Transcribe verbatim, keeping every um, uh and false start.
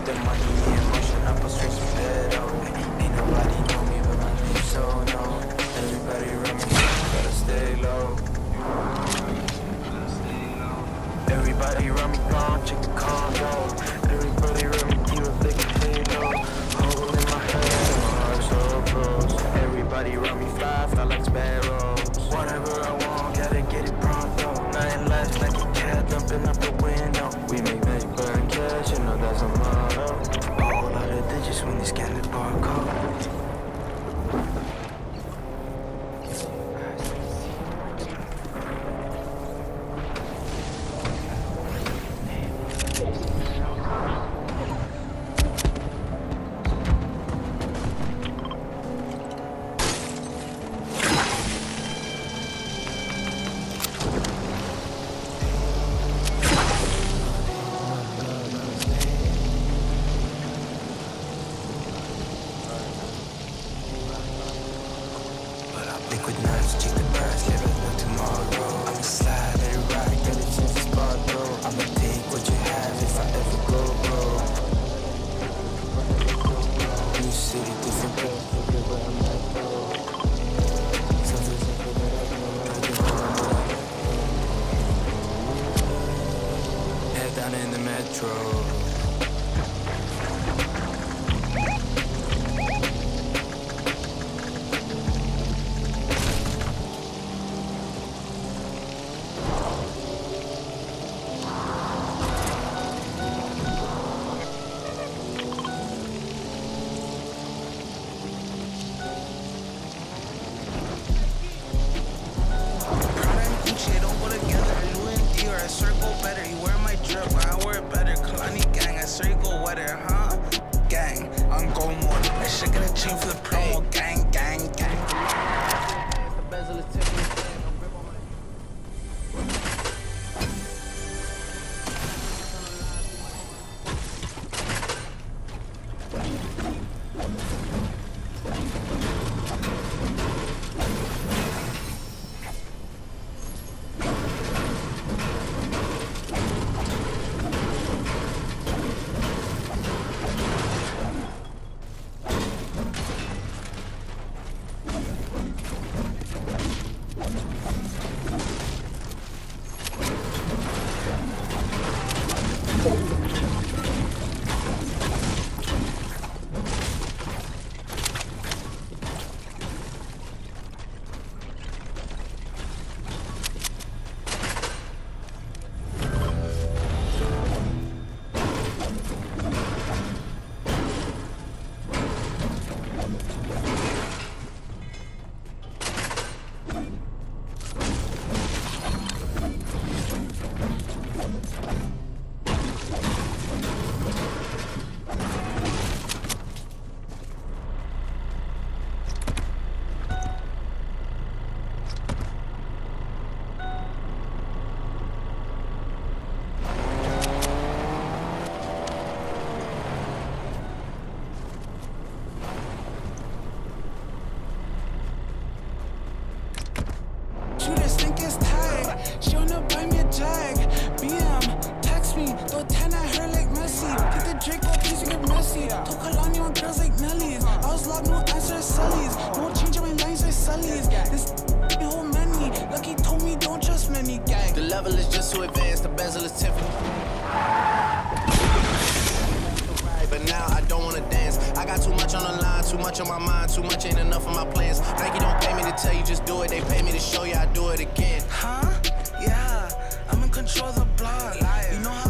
the money in motion, I put straight some pedo. Ain't nobody know me, but my name so known. Everybody around me, gotta stay low. Everybody around me gone, check the condo. Everybody around me keep a big halo. Hole in my head, my heart so close. Everybody around me fly, fly like sparrows. Whatever I want, gotta get it pronto. Nothing less like a cat jumping up the window. We make money burn cash, you know that's a motto. A whole lot of digits when they scan the barcode. Liquid knives, check the price, never know tomorrow. I'ma slide and ride, get a chance to spot though. I'ma take what you have if I ever go broke. New city, different girl, forget where I'm at though. Something simple that I can remember. Head down in the metro. level is just too advanced, the bezel is Tiffany. But now I don't wanna dance. I got too much on the line, too much on my mind, too much ain't enough of my plans. Nike don't pay me to tell you just do it, they pay me to show you I do it again. Huh? Yeah, I'm in control of the block. You know how